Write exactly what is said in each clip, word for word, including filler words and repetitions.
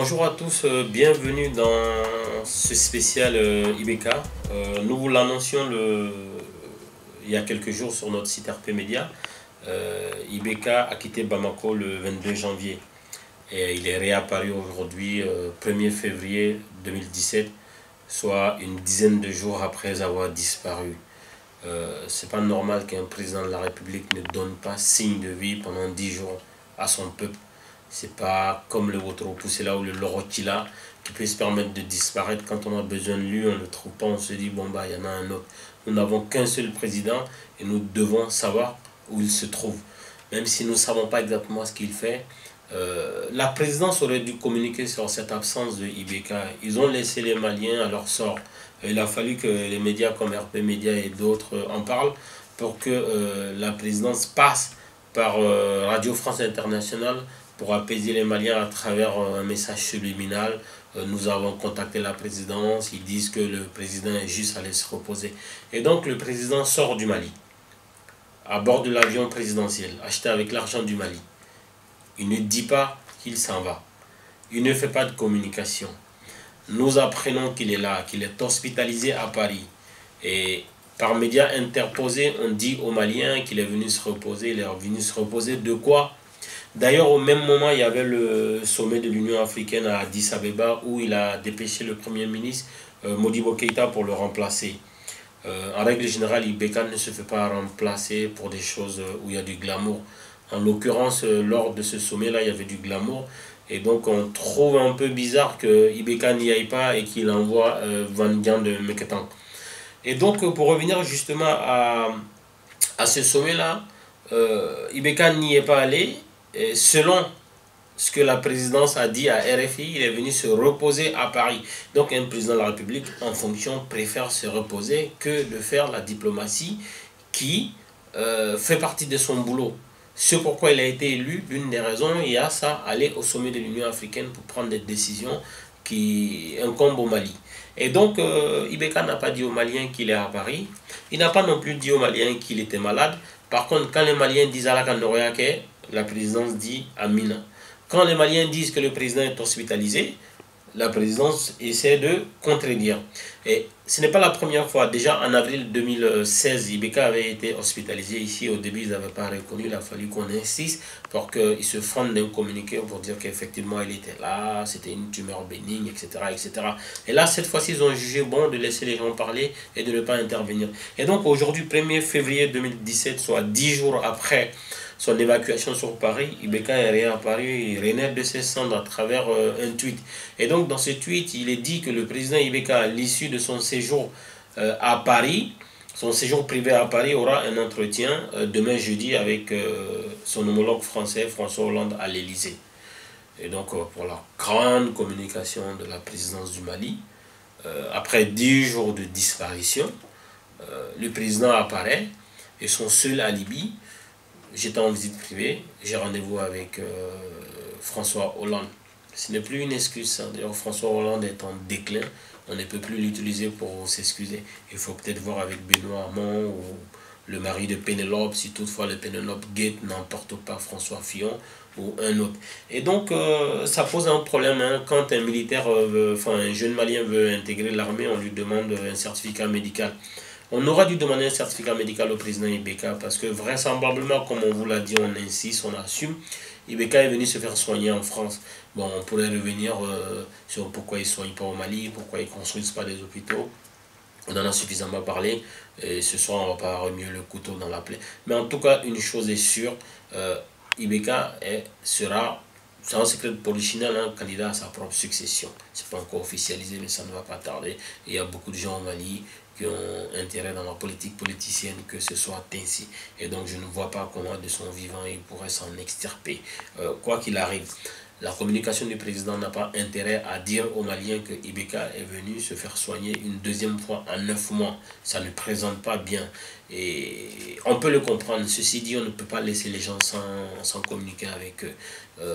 Bonjour à tous, euh, bienvenue dans ce spécial euh, I B K. Euh, nous vous l'annoncions le, il y a quelques jours sur notre site R P Média. Euh, I B K a quitté Bamako le vingt-deux janvier et il est réapparu aujourd'hui, euh, premier février deux mille dix-sept, soit une dizaine de jours après avoir disparu. Euh, c'est pas normal qu'un président de la République ne donne pas signe de vie pendant dix jours à son peuple. C'est pas comme le Wotoro-Poussela ou le Lorotila qui peut se permettre de disparaître. Quand on a besoin de lui, on ne le trouve pas, on se dit bon bah il y en a un autre. Nous n'avons qu'un seul président et nous devons savoir où il se trouve. Même si nous ne savons pas exactement ce qu'il fait, euh, la présidence aurait dû communiquer sur cette absence de I B K. Ils ont laissé les Maliens à leur sort. Il a fallu que les médias comme R P Média et d'autres en parlent pour que euh, la présidence passe par euh, Radio France Internationale pour apaiser les Maliens à travers un message subliminal. Euh, nous avons contacté la présidence, ils disent que le président est juste allé se reposer. Et donc le président sort du Mali, à bord de l'avion présidentiel, acheté avec l'argent du Mali. Il ne dit pas qu'il s'en va. Il ne fait pas de communication. Nous apprenons qu'il est là, qu'il est hospitalisé à Paris. Et par médias interposés, on dit aux Maliens qu'il est venu se reposer. Il est venu se reposer de quoi? D'ailleurs, au même moment, il y avait le sommet de l'Union africaine à Addis Abeba où il a dépêché le Premier ministre euh, Modibo Keïta pour le remplacer. Euh, en règle générale, I B K ne se fait pas remplacer pour des choses où il y a du glamour. En l'occurrence, euh, lors de ce sommet-là, il y avait du glamour. Et donc, on trouve un peu bizarre que I B K n'y aille pas et qu'il envoie euh, Van Dian de Meketan. Et donc, pour revenir justement à, à ce sommet-là, euh, I B K n'y est pas allé. Et selon ce que la présidence a dit à R F I, il est venu se reposer à Paris. Donc un président de la République en fonction préfère se reposer que de faire la diplomatie qui euh, fait partie de son boulot. C'est pourquoi il a été élu, l'une des raisons, il y a ça, aller au sommet de l'Union africaine pour prendre des décisions qui incombent au Mali. Et donc euh, I B K n'a pas dit aux Maliens qu'il est à Paris. Il n'a pas non plus dit aux Maliens qu'il était malade. Par contre, quand les Maliens disent à la Kandoroyake, la présidence dit Amina. Quand les Maliens disent que le président est hospitalisé, la présidence essaie de contredire. Et ce n'est pas la première fois. Déjà en avril deux mille seize, I B K avait été hospitalisé ici. Au début, ils n'avaient pas reconnu. Il a fallu qu'on insiste pour qu'ils se fondent d'un communiqué pour dire qu'effectivement, il était là, c'était une tumeur bénigne, et cetera, et cetera. Et là, cette fois-ci, ils ont jugé bon de laisser les gens parler et de ne pas intervenir. Et donc, aujourd'hui, premier février deux mille dix-sept, soit dix jours après son évacuation sur Paris, I B K est réapparu, il renaît de ses cendres à travers euh, un tweet. Et donc dans ce tweet, il est dit que le président I B K, à l'issue de son séjour euh, à Paris, son séjour privé à Paris, aura un entretien euh, demain jeudi avec euh, son homologue français François Hollande à l'Élysée. Et donc euh, pour la grande communication de la présidence du Mali, euh, après dix jours de disparition, euh, le président apparaît et son seul alibi, j'étais en visite privée, j'ai rendez-vous avec euh, François Hollande. Ce n'est plus une excuse. Hein. D'ailleurs, François Hollande est en déclin. On ne peut plus l'utiliser pour s'excuser. Il faut peut-être voir avec Benoît Hamon ou le mari de Pénélope, si toutefois le Pénélope Gate n'emporte pas François Fillon ou un autre. Et donc, euh, ça pose un problème. Hein. Quand un militaire, veut, enfin un jeune Malien veut intégrer l'armée, on lui demande un certificat médical. On aura dû demander un certificat médical au président I B K parce que vraisemblablement, comme on vous l'a dit, on insiste, on assume, I B K est venu se faire soigner en France. Bon, on pourrait revenir euh, sur pourquoi ils ne soignent pas au Mali, pourquoi ils ne construisent pas des hôpitaux. On en a suffisamment parlé et ce soir, on ne va pas remuer le couteau dans la plaie. Mais en tout cas, une chose est sûre, euh, I B K est, sera, c'est un secret de polichinelle, hein, candidat à sa propre succession. Ce n'est pas encore officialisé, mais ça ne va pas tarder. Et il y a beaucoup de gens au Mali qui ont intérêt dans la politique politicienne que ce soit ainsi. Et donc je ne vois pas comment de son vivant il pourrait s'en extirper. Euh, quoi qu'il arrive, la communication du président n'a pas intérêt à dire aux Maliens que I B K est venu se faire soigner une deuxième fois en neuf mois. Ça ne présente pas bien. Et on peut le comprendre. Ceci dit, on ne peut pas laisser les gens sans, sans communiquer avec eux.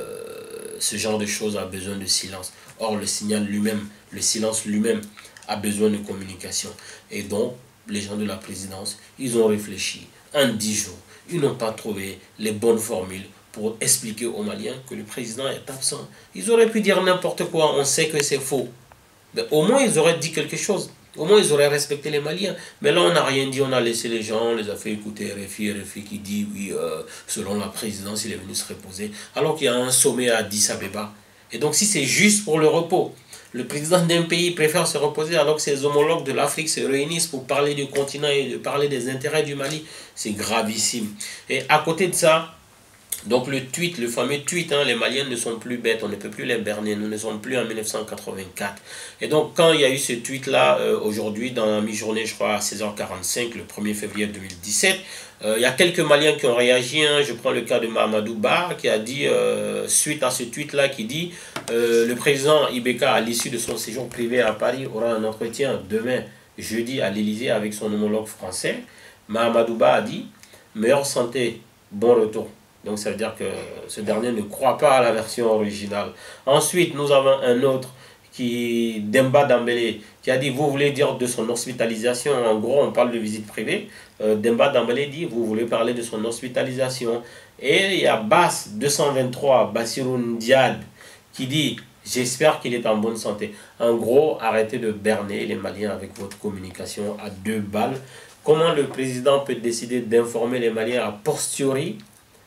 Euh, ce genre de choses a besoin de silence. Or, le signal lui-même, le silence lui-même, a besoin de communication. Et donc, les gens de la présidence, ils ont réfléchi en dix jours. Ils n'ont pas trouvé les bonnes formules pour expliquer aux Maliens que le président est absent. Ils auraient pu dire n'importe quoi, on sait que c'est faux. Mais au moins, ils auraient dit quelque chose. Au moins, ils auraient respecté les Maliens. Mais là, on n'a rien dit, on a laissé les gens, on les a fait écouter R F I, R F I qui dit, oui, euh, selon la présidence, il est venu se reposer. Alors qu'il y a un sommet à Addis Abeba. Et donc, si c'est juste pour le repos, le président d'un pays préfère se reposer alors que ses homologues de l'Afrique se réunissent pour parler du continent et de parler des intérêts du Mali, c'est gravissime. Et à côté de ça, donc le tweet, le fameux tweet, hein, les Maliens ne sont plus bêtes, on ne peut plus les berner, nous ne sommes plus en mille neuf cent quatre-vingt-quatre. Et donc quand il y a eu ce tweet-là, euh, aujourd'hui dans la mi-journée, je crois à seize heures quarante-cinq, le premier février deux mille dix-sept, euh, il y a quelques Maliens qui ont réagi, hein. Je prends le cas de Mahamadou Ba, qui a dit, euh, suite à ce tweet-là, qui dit, euh, le président Ibeka, à l'issue de son séjour privé à Paris, aura un entretien demain, jeudi, à l'Élysée avec son homologue français. Mahamadou Ba a dit, meilleure santé, bon retour. Donc ça veut dire que ce dernier ne croit pas à la version originale. Ensuite, nous avons un autre, qui, Demba Dambélé, qui a dit, vous voulez dire de son hospitalisation. En gros, on parle de visite privée. Euh, Demba Dambélé dit, vous voulez parler de son hospitalisation. Et il y a Bass deux cent vingt-trois, Bassirou Ndiad, qui dit, j'espère qu'il est en bonne santé. En gros, arrêtez de berner les Maliens avec votre communication à deux balles. Comment le président peut décider d'informer les Maliens a posteriori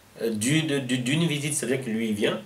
d'une visite, c'est-à-dire que lui il vient,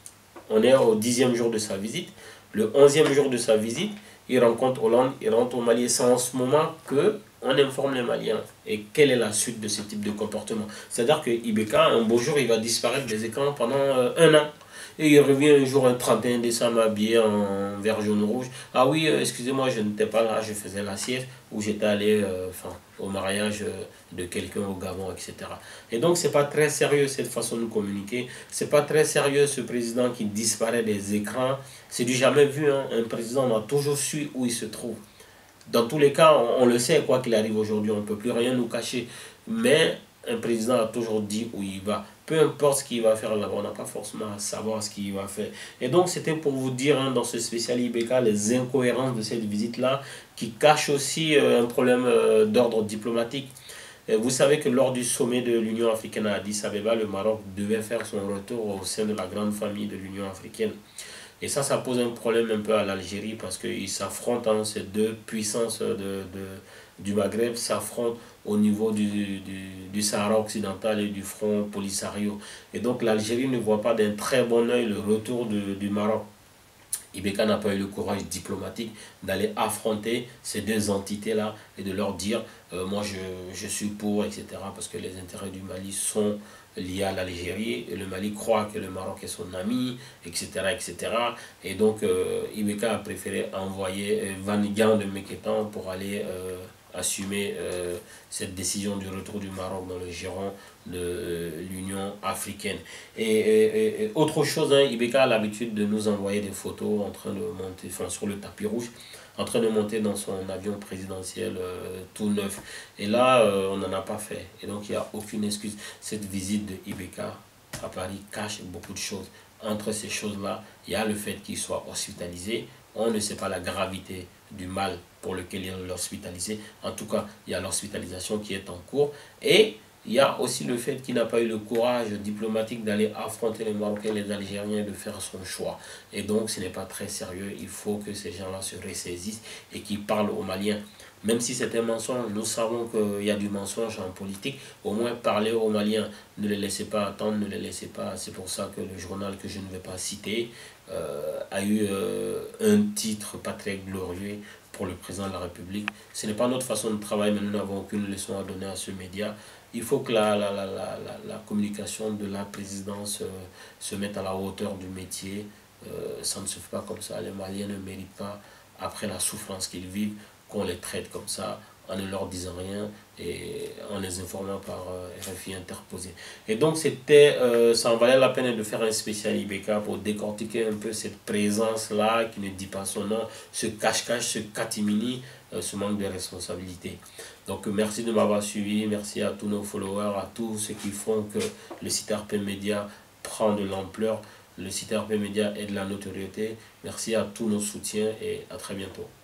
on est au dixième jour de sa visite, le onzième jour de sa visite, il rencontre Hollande, il rentre au Mali, c'est en ce moment que on informe les Maliens. Et quelle est la suite de ce type de comportement? C'est-à-dire que Ibeka, un beau jour, il va disparaître des écrans pendant euh, un an. Et il revient un jour, un trente et un décembre, habillé en vert, jaune, rouge. Ah oui, euh, excusez-moi, je n'étais pas là, je faisais la sieste, ou j'étais allé euh, enfin, au mariage euh, de quelqu'un au Gabon, et cetera. Et donc, c'est pas très sérieux cette façon de communiquer. C'est pas très sérieux ce président qui disparaît des écrans. C'est du jamais vu, hein. Un président, on a toujours su où il se trouve. Dans tous les cas, on, on le sait, quoi qu'il arrive aujourd'hui, on ne peut plus rien nous cacher. Mais un président a toujours dit où il va. Peu importe ce qu'il va faire là-bas, on n'a pas forcément à savoir ce qu'il va faire. Et donc, c'était pour vous dire, hein, dans ce spécial Ibeka, les incohérences de cette visite-là, qui cachent aussi euh, un problème euh, d'ordre diplomatique. Et vous savez que lors du sommet de l'Union africaine à Addis Abeba, le Maroc devait faire son retour au sein de la grande famille de l'Union africaine. Et ça, ça pose un problème un peu à l'Algérie parce qu'ils s'affrontent, hein, ces deux puissances de, de, du Maghreb s'affrontent au niveau du, du, du Sahara occidental et du front Polisario. Et donc l'Algérie ne voit pas d'un très bon œil le retour de, du Maroc. Ibeka n'a pas eu le courage diplomatique d'aller affronter ces deux entités-là et de leur dire euh, moi je, je suis pour, et cetera. Parce que les intérêts du Mali sont liés à l'Algérie et le Mali croit que le Maroc est son ami, et cetera et cetera. Et donc euh, Ibeka a préféré envoyer euh, Vanigan de Meketan pour aller euh, assumer euh, cette décision du retour du Maroc dans le giron de euh, l'Union africaine. Et, et, et autre chose, hein, Ibeka a l'habitude de nous envoyer des photos en train de monter, enfin sur le tapis rouge, en train de monter dans son avion présidentiel euh, tout neuf. Et là, euh, on n'en a pas fait. Et donc, il n'y a aucune excuse. Cette visite de Ibeka à Paris cache beaucoup de choses. Entre ces choses-là, il y a le fait qu'il soit hospitalisé. On ne sait pas la gravité du mal pour lequel il est hospitalisé. En tout cas, il y a l'hospitalisation qui est en cours. Et il y a aussi le fait qu'il n'a pas eu le courage diplomatique d'aller affronter les Marocains et les Algériens et de faire son choix. Et donc, ce n'est pas très sérieux. Il faut que ces gens-là se ressaisissent et qu'ils parlent aux Maliens. Même si c'est un mensonge, nous savons qu'il y a du mensonge en politique. Au moins, parler aux Maliens. Ne les laissez pas attendre, ne les laissez pas. C'est pour ça que le journal que je ne vais pas citer euh, a eu euh, un titre pas très glorieux pour le président de la République. Ce n'est pas notre façon de travailler, mais nous n'avons aucune leçon à donner à ce média. Il faut que la, la, la, la, la communication de la présidence euh, se mette à la hauteur du métier. Euh, ça ne se fait pas comme ça. Les Maliens ne méritent pas, après la souffrance qu'ils vivent, qu'on les traite comme ça, en ne leur disant rien et en les informant par euh, R F I interposé. Et donc, c'était, euh, ça en valait la peine de faire un spécial Ibeka pour décortiquer un peu cette présence-là qui ne dit pas son nom, ce cache-cache, ce catimini, euh, ce manque de responsabilité. Donc, merci de m'avoir suivi, merci à tous nos followers, à tous ceux qui font que le site R P Média prend de l'ampleur, le site R P Média est de la notoriété. Merci à tous nos soutiens et à très bientôt.